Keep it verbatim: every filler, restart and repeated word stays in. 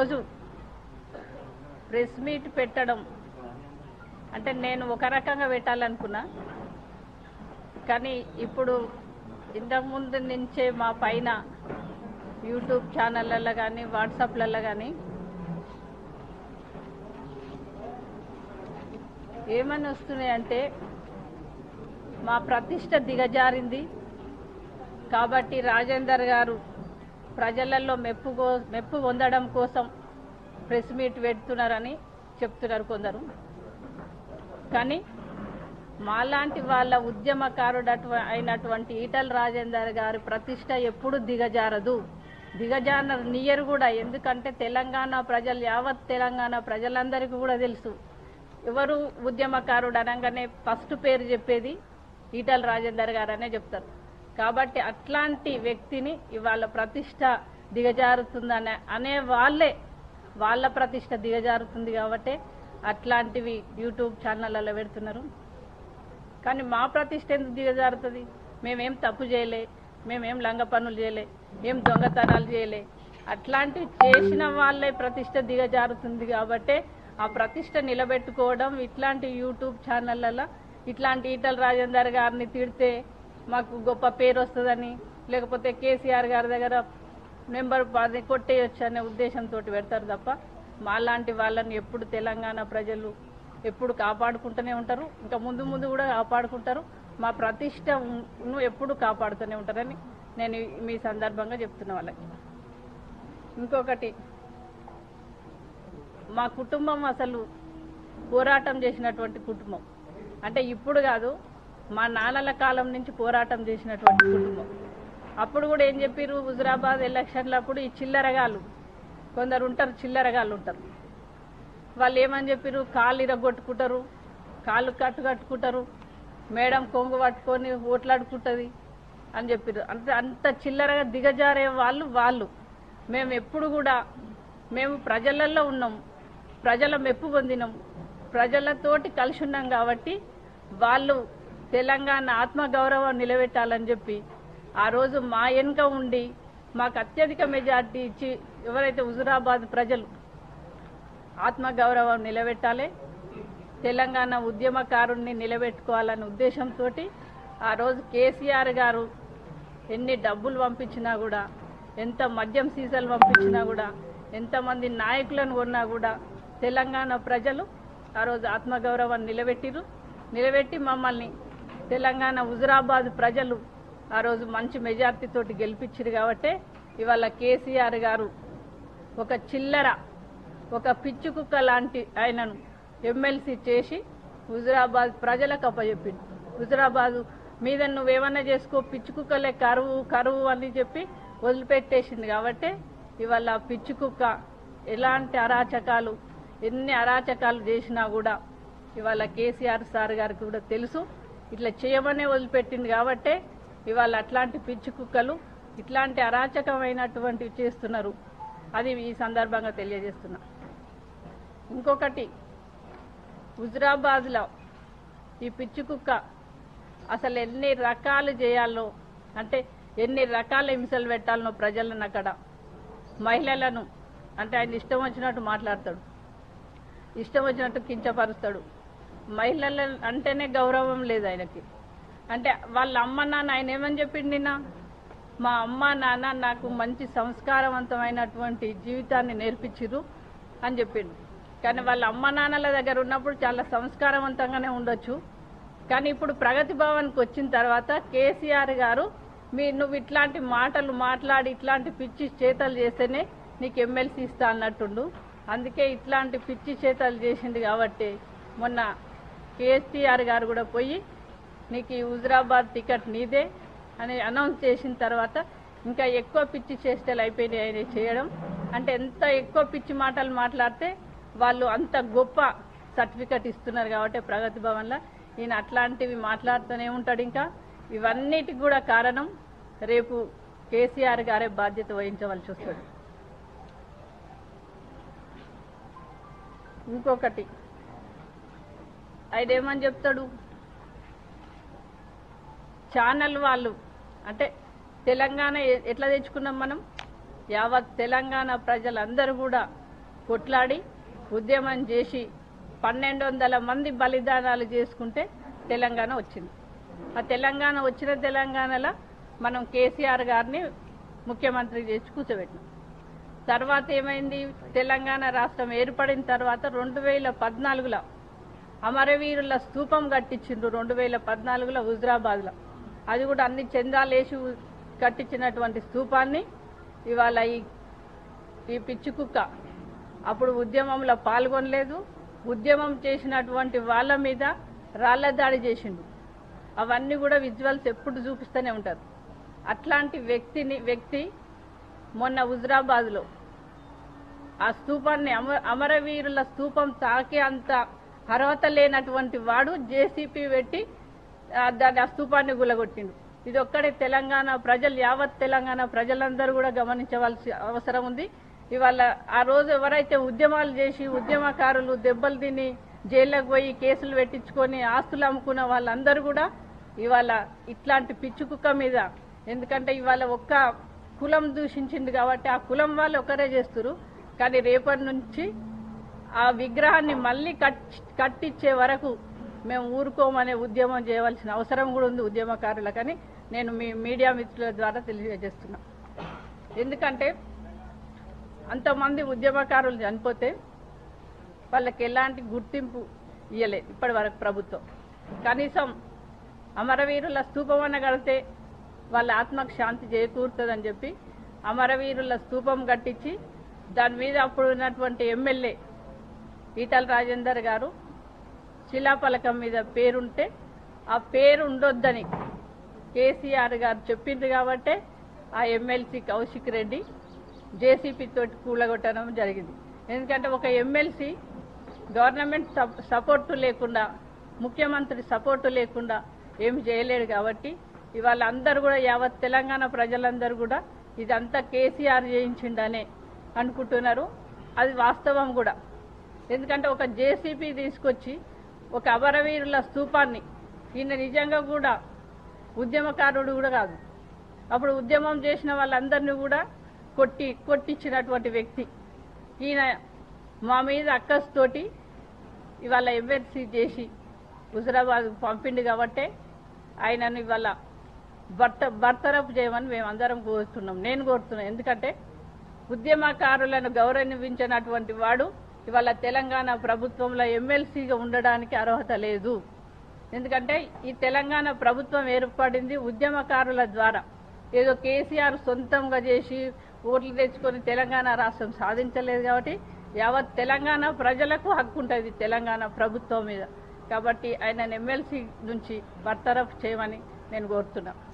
ఈరోజు press meet పెట్టడం అంటే నేను ఒక రకంగా పెట్టాలనుకున్నా, కానీ ఇప్పుడు ఇంతకుముందు నుంచే మా పైన యూట్యూబ్ ఛానళ్ళల్లో కానీ వాట్సాప్లలో కానీ ఏమని వస్తున్నాయంటే మా ప్రతిష్ట దిగజారింది కాబట్టి రాజేందర్ గారు ప్రజలలో మెప్పు మెప్పు పొందడం కోసం ప్రెస్ మీట్ పెడుతున్నారని చెప్తున్నారు కొందరు. కానీ మాలాంటి వాళ్ళ ఉద్యమకారుడు అయినటువంటి ఈటల రాజేందర్ గారి ప్రతిష్ట ఎప్పుడు దిగజారదు, దిగజారనియరు కూడా. ఎందుకంటే తెలంగాణ ప్రజలు, యావత్ తెలంగాణ ప్రజలందరికీ కూడా తెలుసు ఎవరు ఉద్యమకారుడు అనగానే ఫస్ట్ పేరు చెప్పేది ఈటల రాజేందర్ గారు అనే చెప్తారు. కాబట్టి అట్లాంటి వ్యక్తిని ఇవాళ ప్రతిష్ట దిగజారుతుందనే అనే వాళ్ళే వాళ్ళ ప్రతిష్ట దిగజారుతుంది కాబట్టి అట్లాంటివి యూట్యూబ్ ఛానళ్ళలో పెడుతున్నారు. కానీ మా ప్రతిష్ట ఎందుకు దిగజారుతుంది? మేమేం తప్పు చేయలే, మేమేం లంగ పనులు చేయలే, ఏం దొంగతనాలు చేయలే. అట్లాంటివి చేసిన వాళ్ళే ప్రతిష్ట దిగజారుతుంది కాబట్టి ఆ ప్రతిష్ట నిలబెట్టుకోవడం ఇట్లాంటి యూట్యూబ్ ఛానళ్ళలో ఇట్లాంటి ఈటల రాజేందర్ గారిని తిడితే మాకు గొప్ప పేరు వస్తుందని, లేకపోతే కేసీఆర్ గారి దగ్గర నెంబర్ కొట్టేయచ్చు అనే ఉద్దేశంతో పెడతారు తప్ప మాలాంటి వాళ్ళని ఎప్పుడు తెలంగాణ ప్రజలు ఎప్పుడు కాపాడుకుంటూనే ఉంటారు, ఇంకా ముందు ముందు కూడా కాపాడుకుంటారు. మా ప్రతిష్టను ఎప్పుడు కాపాడుతూనే ఉంటారని నేను మీ సందర్భంగా చెప్తున్న వాళ్ళకి. ఇంకొకటి, మా కుటుంబం అసలు పోరాటం చేసినటువంటి కుటుంబం. అంటే ఇప్పుడు కాదు, మా నాన్నల కాలం నుంచి పోరాటం చేసినటువంటి కుటుంబం. అప్పుడు కూడా ఏం చెప్పారు, హుజురాబాద్ ఎలక్షన్లప్పుడు ఈ చిల్లరగాళ్ళు కొందరు ఉంటారు, చిల్లరగాళ్ళు ఉంటారు. వాళ్ళు ఏమని చెప్పారు, కాళ్ళు ఇరగొట్టుకుంటారు, కాళ్ళు కట్టు కట్టుకుంటారు, మేడం కొంగు పట్టుకొని ఓట్లాడుకుంటుంది అని చెప్పారు. అంత అంత చిల్లరగా దిగజారే వాళ్ళు వాళ్ళు మేము ఎప్పుడు కూడా మేము ప్రజలలో ఉన్నాం, ప్రజల మెప్పు పొందినాం, ప్రజలతోటి కలిసి ఉన్నాం కాబట్టి వాళ్ళు తెలంగాణ ఆత్మగౌరవం నిలబెట్టాలని చెప్పి ఆ రోజు మా వెనుక ఉండి మాకు అత్యధిక మెజార్టీ ఇచ్చి ఎవరైతే హుజురాబాద్ ప్రజలు ఆత్మగౌరవం నిలబెట్టాలి, తెలంగాణ ఉద్యమకారుణ్ణి నిలబెట్టుకోవాలనే ఉద్దేశంతో ఆ రోజు కేసీఆర్ గారు ఎన్ని డబ్బులు పంపించినా కూడా, ఎంత మద్యం సీసాలు పంపించినా కూడా, ఎంతమంది నాయకులను కొన్నా కూడా తెలంగాణ ప్రజలు ఆ రోజు ఆత్మగౌరవాన్ని నిలబెట్టిరు. నిలబెట్టి మమ్మల్ని తెలంగాణ హుజురాబాద్ ప్రజలు ఆ రోజు మంచి మెజార్టీతోటి గెలిపించారు. కాబట్టి ఇవాళ కేసీఆర్ గారు ఒక చిల్లర, ఒక పిచ్చి కుక్క లాంటి ఆయనను ఎమ్మెల్సీ చేసి హుజురాబాద్ ప్రజలకు అప్పచెప్పిండు. హుజురాబాద్ మీద నువ్వేమన్నా చేసుకో, పిచ్చి కుక్కలే కరువు కరువు అని చెప్పి వదిలిపెట్టేసింది. కాబట్టి ఇవాళ పిచ్చి కుక్క ఎలాంటి అరాచకాలు, ఎన్ని అరాచకాలు చేసినా కూడా ఇవాళ కేసీఆర్ సార్ గారికి కూడా తెలుసు, ఇట్లా చేయమనే వదిలిపెట్టింది. కాబట్టే ఇవాళ అట్లాంటి పిచ్చి కుక్కలు ఇట్లాంటి అరాచకమైనటువంటివి చేస్తున్నారు. అది ఈ సందర్భంగా తెలియజేస్తున్నా. ఇంకొకటి, హుజురాబాద్లో ఈ పిచ్చి కుక్క అసలు ఎన్ని రకాలు చేయాలో, అంటే ఎన్ని రకాల హింసలు పెట్టాలనో ప్రజలను, అక్కడ మహిళలను అంటే ఆయన ఇష్టం వచ్చినట్టు మాట్లాడతాడు, ఇష్టం వచ్చినట్టు కించపరుస్తాడు. మహిళల అంటేనే గౌరవం లేదు ఆయనకి. అంటే వాళ్ళ అమ్మ నాన్న ఆయన ఏమని చెప్పిండు నిన్న, మా అమ్మ నాన్న నాకు మంచి సంస్కారవంతమైనటువంటి జీవితాన్ని నేర్పించిరు అని చెప్పిండు. కానీ వాళ్ళ అమ్మ నాన్నల దగ్గర ఉన్నప్పుడు చాలా సంస్కారవంతంగానే ఉండొచ్చు. కానీ ఇప్పుడు ప్రగతి భవన్కి వచ్చిన తర్వాత కేసీఆర్ గారు మీ నువ్వు ఇట్లాంటి మాటలు మాట్లాడి ఇట్లాంటి పిచ్చి చేతలు చేస్తేనే నీకు ఎమ్మెల్సీ ఇస్తా అన్నట్టుండు. అందుకే ఇట్లాంటి పిచ్చి చేతలు చేసింది కాబట్టి మొన్న కేసీఆర్ గారు కూడా పోయి నీకు ఈ హుజురాబాద్ టికెట్ నీదే అని అనౌన్స్ చేసిన తర్వాత ఇంకా ఎక్కువ పిచ్చి చేష్టలు అయిపోయినాయి ఆయన చేయడం. అంటే ఎంత ఎక్కువ పిచ్చి మాటలు మాట్లాడితే వాళ్ళు అంత గొప్ప సర్టిఫికెట్ ఇస్తున్నారు. కాబట్టి ప్రగతి భవన్లో ఈయన అట్లాంటివి మాట్లాడుతూనే ఉంటాడు. ఇంకా ఇవన్నిటికి కూడా కారణం రేపు కేసీఆర్ గారే బాధ్యత వహించవలసి వస్తుంది. ఇంకొకటి, ఆయన ఏమని చెప్తాడు, ఛానల్ వాళ్ళు అంటే తెలంగాణ ఎట్లా తెచ్చుకున్నాం మనం, యావత్ తెలంగాణ ప్రజలందరూ కూడా కొట్లాడి ఉద్యమం చేసి పన్నెండు వందల మంది బలిదానాలు చేసుకుంటే తెలంగాణ వచ్చింది. ఆ తెలంగాణ వచ్చిన తెలంగాణలో మనం కేసీఆర్ గారిని ముఖ్యమంత్రి చేసి కూర్చోబెట్టినాం. తర్వాత ఏమైంది, తెలంగాణ రాష్ట్రం ఏర్పడిన తర్వాత రెండు వేల పద్నాలుగులో అమరవీరుల స్తూపం కట్టించిండ్రు. రెండు వేల పద్నాలుగులో హుజరాబాద్లో అది కూడా అన్ని చందాలేసి కట్టించినటువంటి స్తూపాన్ని ఇవాళ ఈ ఈ పిచ్చి కుక్క అప్పుడు ఉద్యమంలో పాల్గొనలేదు. ఉద్యమం చేసినటువంటి వాళ్ళ మీద రాళ్ల దాడి చేసిండు. అవన్నీ కూడా విజువల్స్ ఎప్పుడు చూపిస్తూనే ఉంటారు. అట్లాంటి వ్యక్తిని వ్యక్తి మొన్న హుజరాబాద్లో ఆ స్తూపాన్ని అమ అమరవీరుల స్తూపం తాకే అంత అర్హత లేనటువంటి వాడు జేసీపీ పెట్టి దాని ఆ స్తూపాన్ని గులగొట్టిండు. ఇది ఒక్కడే తెలంగాణ ప్రజలు, యావత్ తెలంగాణ ప్రజలందరూ కూడా గమనించవలసిన అవసరం ఉంది. ఇవాళ ఆ రోజు ఎవరైతే ఉద్యమాలు చేసి ఉద్యమకారులు దెబ్బలు తిని జైళ్ళకు పోయి కేసులు పెట్టించుకొని ఆస్తులు అమ్ముకున్న వాళ్ళందరూ కూడా ఇవాళ ఇట్లాంటి పిచ్చి కుక్క మీద, ఎందుకంటే ఇవాళ ఒక్క కులం దూషించింది కాబట్టి ఆ కులం వాళ్ళు ఒకరే చేస్తారు. కానీ రేపటి నుంచి ఆ విగ్రహాన్ని మళ్ళీ కట్టించే వరకు మేము ఊరుకోమనే ఉద్యమం చేయవలసిన అవసరం కూడా ఉంది ఉద్యమకారులకని నేను మీ మీడియా మిత్రుల ద్వారా తెలియజేస్తున్నా. ఎందుకంటే అంతమంది ఉద్యమకారులు చనిపోతే వాళ్ళకి ఎలాంటి గుర్తింపు ఇవ్వలేదు ఇప్పటి వరకు ప్రభుత్వం. కనీసం అమరవీరుల స్తూపం అన్న కడితే వాళ్ళ ఆత్మకు శాంతి చేకూరుతుందని చెప్పి అమరవీరుల స్తూపం కట్టించి దాని మీద అప్పుడు ఉన్నటువంటి ఎమ్మెల్యే ఈటల రాజేందర్ గారు శిలాఫలకం మీద పేరుంటే ఆ పేరు ఉండొద్దని కేసీఆర్ గారు చెప్పింది కాబట్టే ఆ ఎమ్మెల్సీ కౌశిక్ రెడ్డి జేసీపీ తోటి కూలగొట్టడం జరిగింది. ఎందుకంటే ఒక ఎమ్మెల్సీ గవర్నమెంట్ సపోర్టు లేకుండా, ముఖ్యమంత్రి సపోర్టు లేకుండా ఏమి చేయలేడు కాబట్టి ఇవాళ అందరూ కూడా యావత్ తెలంగాణ ప్రజలందరూ కూడా ఇదంతా కేసీఆర్ చేయించిండనే అనుకుంటున్నారు. అది వాస్తవం కూడా. ఎందుకంటే ఒక జేసీపీ తీసుకొచ్చి ఒక అమరవీరుల స్తూపాన్ని, ఈయన నిజంగా కూడా ఉద్యమకారుడు కూడా కాదు, అప్పుడు ఉద్యమం చేసిన వాళ్ళందరినీ కూడా కొట్టి కొట్టించినటువంటి వ్యక్తి ఈయన మా మీద అక్కస్తోటి ఇవాళ ఎమ్మెల్సీ చేసి హుజరాబాద్ పంపిండు కాబట్టే ఆయనను ఇవాళ భర్త బర్తరఫ్ చేయమని మేమందరం కోరుతున్నాం. నేను కోరుతున్నాను. ఎందుకంటే ఉద్యమకారులను గౌరవించినటువంటి వాడు ఇవాళ తెలంగాణ ప్రభుత్వంలో ఎమ్మెల్సీగా ఉండడానికి అర్హత లేదు. ఎందుకంటే ఈ తెలంగాణ ప్రభుత్వం ఏర్పడింది ఉద్యమకారుల ద్వారా. ఏదో కేసీఆర్ సొంతంగా చేసి ఓట్లు తెచ్చుకొని తెలంగాణ రాష్ట్రం సాధించలేదు కాబట్టి యావత్ తెలంగాణ ప్రజలకు హక్కు ఉంటుంది తెలంగాణ ప్రభుత్వం మీద. కాబట్టి ఆయన ఎమ్మెల్సీ నుంచి బర్తరఫ్ చేయమని నేను కోరుతున్నా.